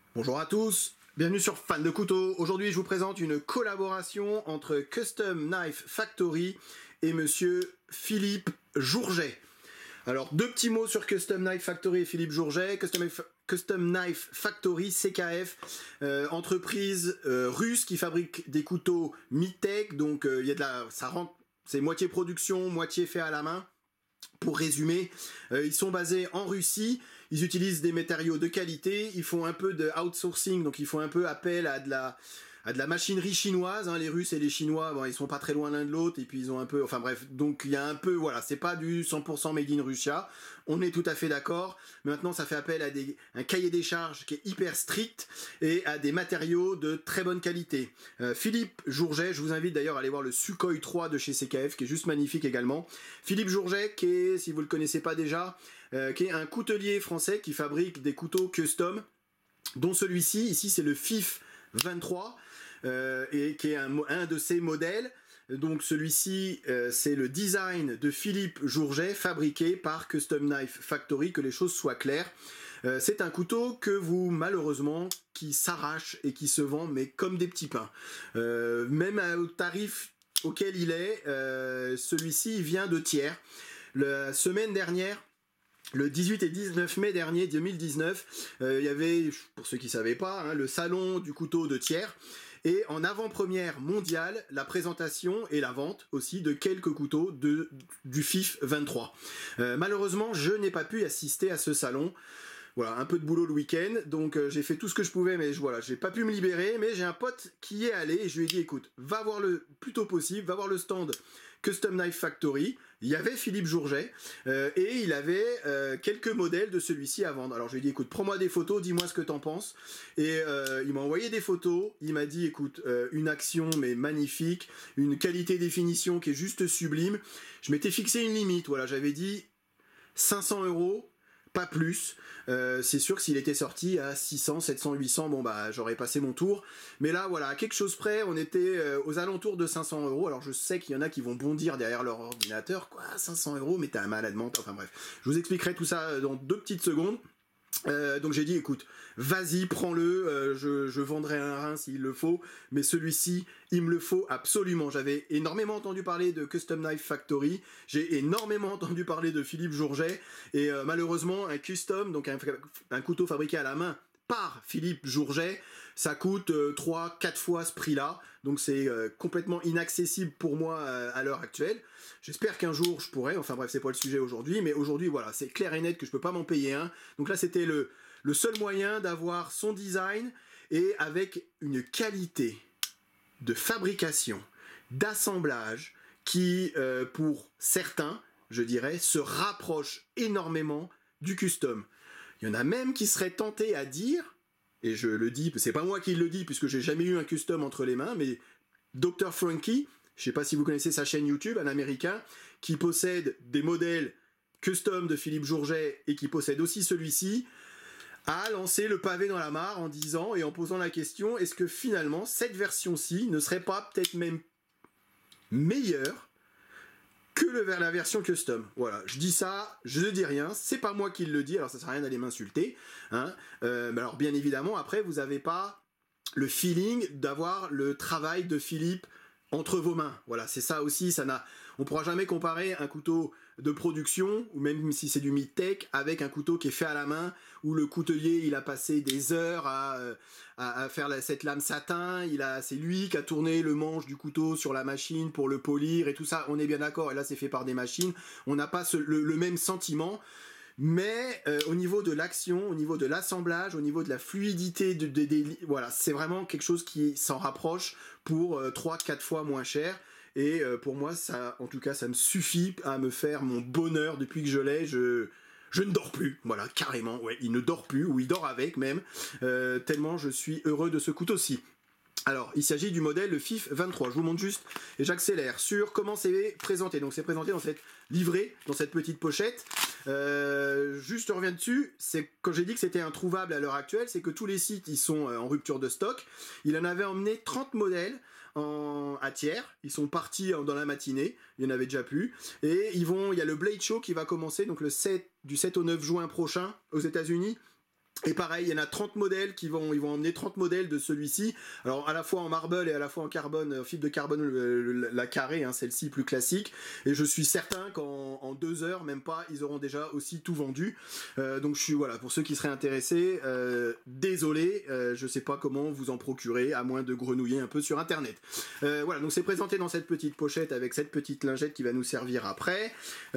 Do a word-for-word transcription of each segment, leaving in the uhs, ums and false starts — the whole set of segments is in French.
Bonjour à tous, bienvenue sur Fan de Couteau. Aujourd'hui je vous présente une collaboration entre Custom Knife Factory et monsieur Philippe Jourget. Alors deux petits mots sur Custom Knife Factory et Philippe Jourget. Custom, Custom Knife Factory, C K F, euh, entreprise euh, russe qui fabrique des couteaux mi-tech, donc il euh, y a de la, ça rentre, c'est moitié production, moitié fait à la main. Pour résumer, euh, ils sont basés en Russie, ils utilisent des matériaux de qualité, ils font un peu de outsourcing, donc ils font un peu appel à de la, à de la machinerie chinoise, hein. Les Russes et les Chinois, bon, ils sont pas très loin l'un de l'autre, et puis ils ont un peu, enfin bref, donc il y a un peu, voilà, c'est pas du cent pour cent made in Russia, on est tout à fait d'accord. Maintenant ça fait appel à des, un cahier des charges qui est hyper strict, et à des matériaux de très bonne qualité. Euh, Philippe Jourget, je vous invite d'ailleurs à aller voir le Sukhoi trois de chez C K F, qui est juste magnifique également. Philippe Jourget, qui est, si vous le connaissez pas déjà, euh, qui est un coutelier français qui fabrique des couteaux custom, dont celui-ci, ici c'est le F I F vingt-trois, euh, et qui est un, un de ces modèles. Donc celui-ci, euh, c'est le design de Philippe Jourget, fabriqué par Custom Knife Factory, que les choses soient claires. Euh, c'est un couteau que vous, malheureusement, qui s'arrache et qui se vend, mais comme des petits pains. Euh, même au tarif auquel il est, euh, celui-ci il vient de Thiers. La semaine dernière, le dix-huit et dix-neuf mai dernier deux mille dix-neuf, euh, il y avait, pour ceux qui ne savaient pas, hein, le salon du couteau de Thiers. Et en avant-première mondiale, la présentation et la vente aussi de quelques couteaux de, du F I F vingt-trois. Euh, malheureusement, je n'ai pas pu assister à ce salon. Voilà, un peu de boulot le week-end, donc euh, j'ai fait tout ce que je pouvais, mais je, voilà, j'ai pas pu me libérer. Mais j'ai un pote qui y est allé et je lui ai dit, écoute, va voir le plus tôt possible, va voir le stand Custom Knife Factory. Il y avait Philippe Jourget euh, et il avait euh, quelques modèles de celui-ci à vendre. Alors je lui ai dit, écoute, prends-moi des photos, dis-moi ce que t'en penses. Et euh, il m'a envoyé des photos. Il m'a dit, écoute, euh, une action mais magnifique, une qualité définition qui est juste sublime. Je m'étais fixé une limite. Voilà, j'avais dit cinq cents euros. Pas plus, euh, c'est sûr que s'il était sorti à six cents, sept cents, huit cents, bon bah j'aurais passé mon tour. Mais là voilà, à quelque chose près, on était euh, aux alentours de cinq cents euros. Alors je sais qu'il y en a qui vont bondir derrière leur ordinateur. Quoi, cinq cents euros, mais t'es un malade mental. Enfin bref, je vous expliquerai tout ça dans deux petites secondes. Euh, donc j'ai dit écoute, vas-y, prends-le, euh, je, je vendrai un rein s'il le faut, mais celui-ci, il me le faut absolument. J'avais énormément entendu parler de Custom Knife Factory, j'ai énormément entendu parler de Philippe Jourget, et euh, malheureusement, un custom, donc un, un couteau fabriqué à la main par Philippe Jourget, ça coûte euh, trois quatre fois ce prix-là, donc c'est euh, complètement inaccessible pour moi euh, à l'heure actuelle. J'espère qu'un jour je pourrai, enfin bref, c'est pas le sujet aujourd'hui, mais aujourd'hui voilà, c'est clair et net que je peux pas m'en payer un. Donc là c'était le, le seul moyen d'avoir son design et avec une qualité de fabrication, d'assemblage qui, euh, pour certains, je dirais, se rapproche énormément du custom. Il y en a même qui seraient tentés à dire, et je le dis, c'est pas moi qui le dis puisque j'ai jamais eu un custom entre les mains, mais docteur Frankie, je sais pas si vous connaissez sa chaîne YouTube, un américain qui possède des modèles custom de Philippe Jourget et qui possède aussi celui-ci, a lancé le pavé dans la mare en disant et en posant la question, est-ce que finalement cette version-ci ne serait pas peut-être même meilleure que le, la version custom. Voilà, je dis ça, je ne dis rien, c'est pas moi qui le dis, alors ça sert à rien d'aller m'insulter, hein. Euh, alors bien évidemment, après, vous n'avez pas le feeling d'avoir le travail de Philippe entre vos mains. Voilà, c'est ça aussi, ça n'a... On ne pourra jamais comparer un couteau de production, ou même si c'est du mid-tech, avec un couteau qui est fait à la main, où le coutelier, il a passé des heures à, à, à faire la, cette lame satin, il a, c'est lui qui a tourné le manche du couteau sur la machine pour le polir, et tout ça, on est bien d'accord, et là c'est fait par des machines, on n'a pas ce, le, le même sentiment, mais euh, au niveau de l'action, au niveau de l'assemblage, au niveau de la fluidité, de, de, de, de, voilà, c'est vraiment quelque chose qui s'en rapproche pour euh, trois quatre fois moins cher. Et euh, pour moi, ça, en tout cas, ça me suffit à me faire mon bonheur depuis que je l'ai. Je, je ne dors plus, voilà, carrément. Ouais, il ne dort plus, ou il dort avec même, euh, tellement je suis heureux de ce couteau-ci. Alors, il s'agit du modèle le F I F vingt-trois. Je vous montre juste et j'accélère sur comment c'est présenté. Donc, c'est présenté dans cette livrée, dans cette petite pochette. Euh, juste, je reviens dessus. C'est quand j'ai dit que c'était introuvable à l'heure actuelle, c'est que tous les sites ils sont en rupture de stock. Il en avait emmené trente modèles en, à Thiers. Ils sont partis dans la matinée. Il n'y en avait déjà plus. Et ils vont. Il y a le Blade Show qui va commencer donc le sept, du sept au neuf juin prochain aux États-Unis. Et pareil, il y en a trente modèles qui vont, ils vont emmener trente modèles de celui-ci. Alors à la fois en marble et à la fois en carbone, en fibre de carbone, le, le, la carrée, hein, celle-ci plus classique. Et je suis certain qu'en en deux heures, même pas, ils auront déjà aussi tout vendu. Euh, donc je suis, voilà, pour ceux qui seraient intéressés, euh, désolé, euh, je sais pas comment vous en procurer, à moins de grenouiller un peu sur internet. Euh, voilà, donc c'est présenté dans cette petite pochette avec cette petite lingette qui va nous servir après.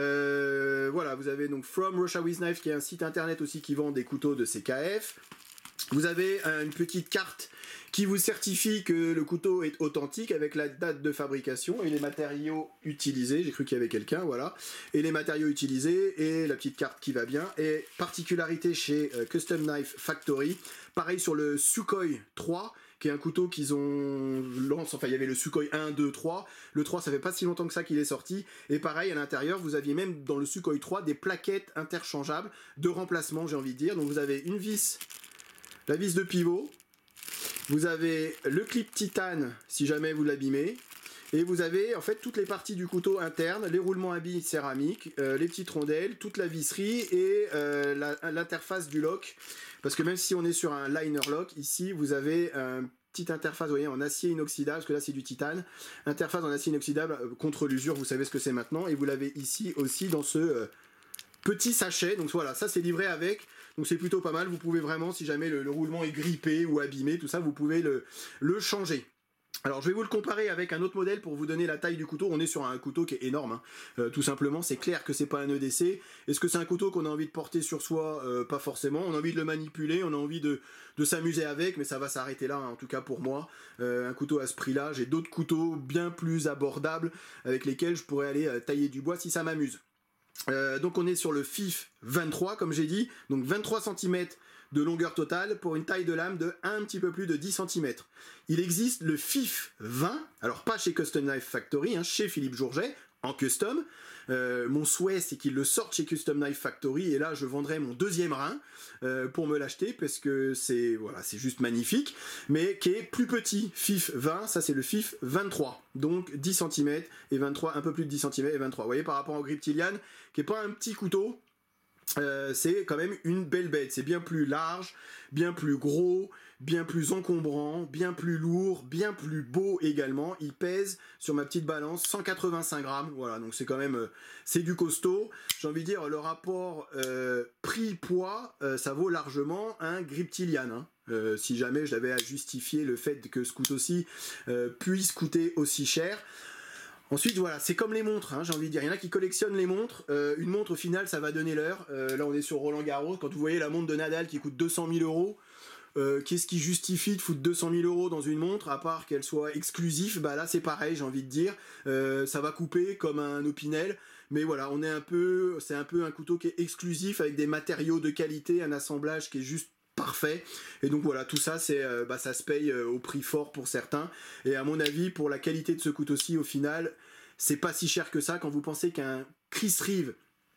Euh, voilà, vous avez donc From Russia with Knife, qui est un site internet aussi qui vend des couteaux de C K F. Vous avez une petite carte qui vous certifie que le couteau est authentique avec la date de fabrication et les matériaux utilisés. J'ai cru qu'il y avait quelqu'un, voilà. Et les matériaux utilisés et la petite carte qui va bien. Et particularité chez euh, Custom Knife Factory, pareil sur le Sukhoi trois, qui est un couteau qu'ils ont lancé, enfin il y avait le Sukhoi un, deux, trois, le trois ça fait pas si longtemps que ça qu'il est sorti, et pareil à l'intérieur vous aviez même dans le Sukhoi trois des plaquettes interchangeables de remplacement, j'ai envie de dire. Donc vous avez une vis, la vis de pivot, vous avez le clip titane si jamais vous l'abîmez, et vous avez en fait toutes les parties du couteau interne, les roulements à billes céramique, euh, les petites rondelles, toute la visserie et euh, la, l'interface du lock. Parce que même si on est sur un liner lock, ici vous avez un petite interface, vous voyez, en acier inoxydable, parce que là c'est du titane, interface en acier inoxydable contre l'usure, vous savez ce que c'est maintenant, et vous l'avez ici aussi dans ce euh, petit sachet. Donc voilà, ça c'est livré avec, donc c'est plutôt pas mal. Vous pouvez vraiment, si jamais le, le roulement est grippé ou abîmé, tout ça, vous pouvez le, le changer. Alors je vais vous le comparer avec un autre modèle pour vous donner la taille du couteau. On est sur un couteau qui est énorme, hein. euh, tout simplement. C'est clair que c'est pas un E D C. Est-ce que c'est un couteau qu'on a envie de porter sur soi? euh, Pas forcément. On a envie de le manipuler, on a envie de, de s'amuser avec, mais ça va s'arrêter là, hein, en tout cas pour moi. Euh, un couteau à ce prix-là, j'ai d'autres couteaux bien plus abordables avec lesquels je pourrais aller euh, tailler du bois si ça m'amuse. Euh, donc on est sur le F I F vingt-trois, comme j'ai dit, donc vingt-trois centimètres de longueur totale pour une taille de lame de un petit peu plus de dix centimètres. Il existe le F I F vingt, alors pas chez Custom Knife Factory, hein, chez Philippe Jourget, en custom. Euh, mon souhait c'est qu'il le sorte chez Custom Knife Factory, et là je vendrai mon deuxième rein euh, pour me l'acheter, parce que c'est voilà, c'est juste magnifique, mais qui est plus petit. F I F vingt, ça c'est le F I F vingt-trois, donc dix centimètres et vingt-trois, un peu plus de dix centimètres et vingt-trois. Vous voyez, par rapport au Griptilian, qui est pas un petit couteau, Euh, c'est quand même une belle bête. C'est bien plus large, bien plus gros, bien plus encombrant, bien plus lourd, bien plus beau également. Il pèse sur ma petite balance cent quatre-vingt-cinq grammes. Voilà, donc c'est quand même euh, c'est du costaud. J'ai envie de dire, le rapport euh, prix-poids, euh, ça vaut largement un Griptilian, hein. Euh, si jamais je l'avais à justifier le fait que ce couteau-ci euh, puisse coûter aussi cher. Ensuite, voilà, c'est comme les montres, hein, j'ai envie de dire. Il y en a qui collectionnent les montres. Euh, une montre, au final, ça va donner l'heure. Euh, là, on est sur Roland Garros. Quand vous voyez la montre de Nadal qui coûte deux cent mille euros, euh, qu'est-ce qui justifie de foutre deux cent mille euros dans une montre, à part qu'elle soit exclusive? Bah là, c'est pareil, j'ai envie de dire. Euh, ça va couper comme un Opinel. Mais voilà, on est un peu, c'est un peu un couteau qui est exclusif, avec des matériaux de qualité, un assemblage qui est juste parfait. Et donc voilà, tout ça, c'est, euh, bah, ça se paye euh, au prix fort pour certains. Et à mon avis, pour la qualité de ce couteau-ci, au final, c'est pas si cher que ça. Quand vous pensez qu'un Chris Reeve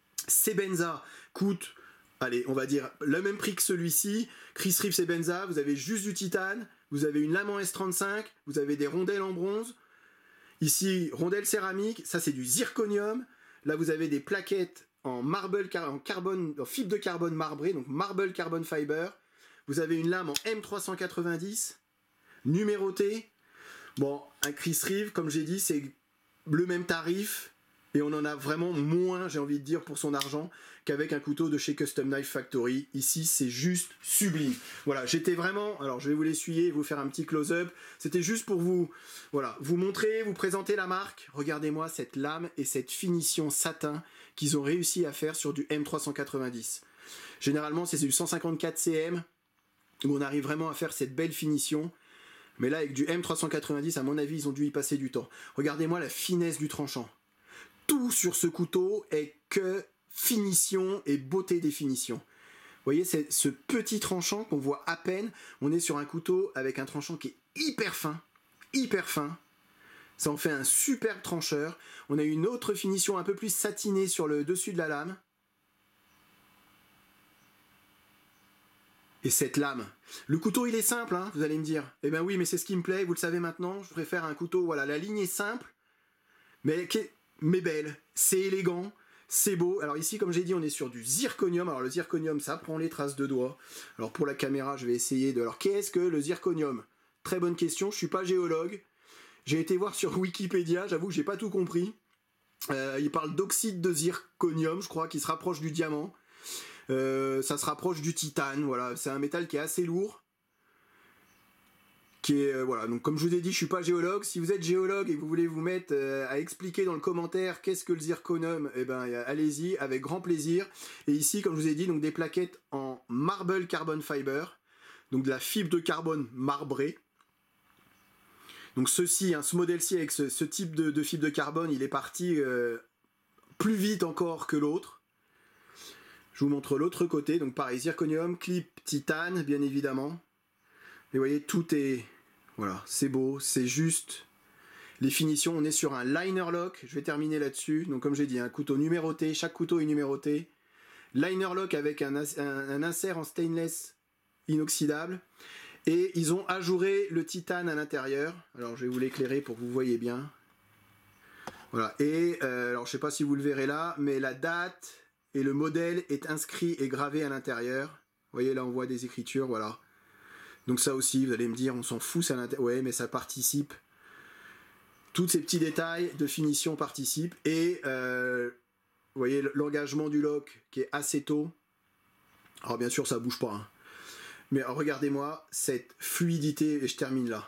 Sebenza coûte, allez, on va dire le même prix que celui-ci, Chris Reeve Sebenza, vous avez juste du titane, vous avez une lame en S trente-cinq, vous avez des rondelles en bronze. Ici, rondelles céramiques, ça c'est du zirconium. Là, vous avez des plaquettes en marble, en carbone, en fibre de carbone marbré, donc marble carbon fiber. Vous avez une lame en M trois cent quatre-vingt-dix, numérotée. Bon, un Chris Reeve, comme j'ai dit, c'est le même tarif, et on en a vraiment moins, j'ai envie de dire, pour son argent, qu'avec un couteau de chez Custom Knife Factory. Ici, c'est juste sublime. Voilà, j'étais vraiment... Alors, je vais vous l'essuyer et vous faire un petit close-up. C'était juste pour vous, voilà, vous montrer, vous présenter la marque. Regardez-moi cette lame et cette finition satin qu'ils ont réussi à faire sur du M trois cent quatre-vingt-dix. Généralement, c'est du cent cinquante-quatre C M, où on arrive vraiment à faire cette belle finition. Mais là, avec du M trois cent quatre-vingt-dix, à mon avis, ils ont dû y passer du temps. Regardez-moi la finesse du tranchant. Tout sur ce couteau est que finition et beauté des finitions. Vous voyez, c'est ce petit tranchant qu'on voit à peine. On est sur un couteau avec un tranchant qui est hyper fin, hyper fin. Ça en fait un superbe trancheur. On a une autre finition un peu plus satinée sur le dessus de la lame. Et cette lame. Le couteau, il est simple, hein, vous allez me dire. Eh ben oui, mais c'est ce qui me plaît, vous le savez maintenant. Je préfère un couteau, voilà, la ligne est simple, mais, mais belle. C'est élégant, c'est beau. Alors ici, comme j'ai dit, on est sur du zirconium. Alors le zirconium, ça prend les traces de doigts. Alors pour la caméra, je vais essayer de... Alors qu'est-ce que le zirconium? Très bonne question, je suis pas géologue. J'ai été voir sur Wikipédia, j'avoue que j'ai pas tout compris. Euh, il parle d'oxyde de zirconium, je crois, qui se rapproche du diamant. Euh, ça se rapproche du titane, voilà. C'est un métal qui est assez lourd. Qui est, euh, voilà, donc comme je vous ai dit, je suis pas géologue. Si vous êtes géologue et que vous voulez vous mettre euh, à expliquer dans le commentaire qu'est-ce que le zirconium, eh ben allez-y, avec grand plaisir. Et ici, comme je vous ai dit, donc des plaquettes en marble carbon fiber, donc de la fibre de carbone marbrée. Donc ceci, hein, ce modèle-ci avec ce, ce type de, de fibre de carbone, il est parti euh, plus vite encore que l'autre. Je vous montre l'autre côté, donc pareil, zirconium, clip, titane, bien évidemment. Et vous voyez, tout est... Voilà, c'est beau, c'est juste. Les finitions, on est sur un liner lock. Je vais terminer là-dessus. Donc comme j'ai dit, un couteau numéroté, chaque couteau est numéroté. Liner lock avec un, un, un insert en stainless inoxydable. Et ils ont ajouré le titane à l'intérieur. Alors je vais vous l'éclairer pour que vous voyez bien. Voilà, et euh, alors je ne sais pas si vous le verrez là, mais la date et le modèle est inscrit et gravé à l'intérieur. Vous voyez, là on voit des écritures, voilà. Donc ça aussi, vous allez me dire, on s'en fout, ça l'intérêt. Ouais, mais ça participe. Tous ces petits détails de finition participent. Et euh, vous voyez l'engagement du lock qui est assez tôt. Alors bien sûr, ça bouge pas. Hein. Mais regardez-moi cette fluidité, et je termine là.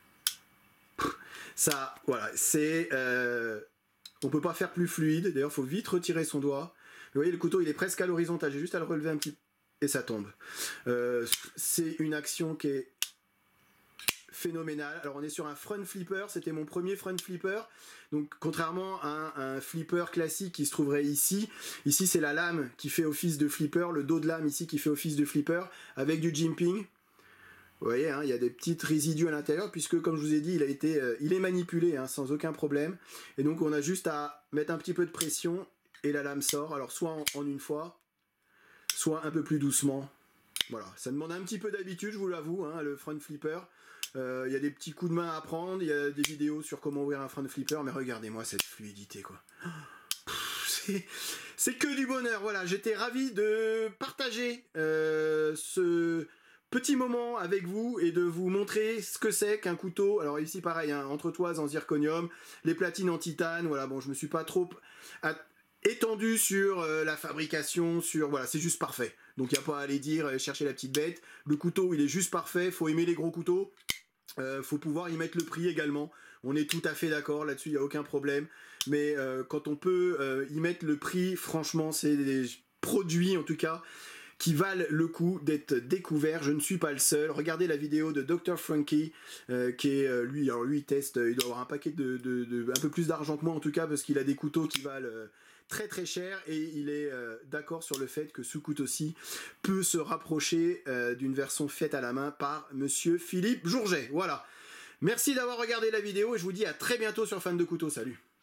Ça, voilà, c'est... Euh, on peut pas faire plus fluide. D'ailleurs, il faut vite retirer son doigt. Vous voyez, le couteau, il est presque à l'horizontale. J'ai juste à le relever un petit peu. Et ça tombe. Euh, c'est une action qui est phénoménale. Alors on est sur un front flipper, c'était mon premier front flipper. Donc contrairement à un, un flipper classique qui se trouverait ici, ici c'est la lame qui fait office de flipper, le dos de lame ici qui fait office de flipper, avec du jimping. Vous voyez, hein, il y a des petites résidus à l'intérieur, puisque comme je vous ai dit, il, a été, euh, il est manipulé hein, sans aucun problème. Et donc on a juste à mettre un petit peu de pression et la lame sort. Alors soit en, en une fois, soit un peu plus doucement. Voilà, ça demande un petit peu d'habitude, je vous l'avoue, hein, le front flipper. Il euh, y a des petits coups de main à prendre, il y a des vidéos sur comment ouvrir un front flipper, mais regardez-moi cette fluidité, quoi. C'est que du bonheur, voilà. J'étais ravi de partager euh, ce petit moment avec vous et de vous montrer ce que c'est qu'un couteau. Alors ici, pareil, hein, entretoise en zirconium, les platines en titane, voilà, bon, je me suis pas trop... étendu sur euh, la fabrication, sur... Voilà, c'est juste parfait. Donc il n'y a pas à aller dire, euh, chercher la petite bête. Le couteau, il est juste parfait. Faut aimer les gros couteaux. Euh, faut pouvoir y mettre le prix également. On est tout à fait d'accord là-dessus, il n'y a aucun problème. Mais euh, quand on peut euh, y mettre le prix, franchement, c'est des produits en tout cas qui valent le coup d'être découverts. Je ne suis pas le seul. Regardez la vidéo de docteur Frankie, euh, qui est euh, lui, alors lui il teste, il doit avoir un paquet de, de, de un peu plus d'argent que moi en tout cas, parce qu'il a des couteaux qui valent euh, très très cher, et il est euh, d'accord sur le fait que ce couteau-ci peut se rapprocher euh, d'une version faite à la main par monsieur Philippe Jourget. Voilà. Merci d'avoir regardé la vidéo et je vous dis à très bientôt sur Fan de Couteaux. Salut.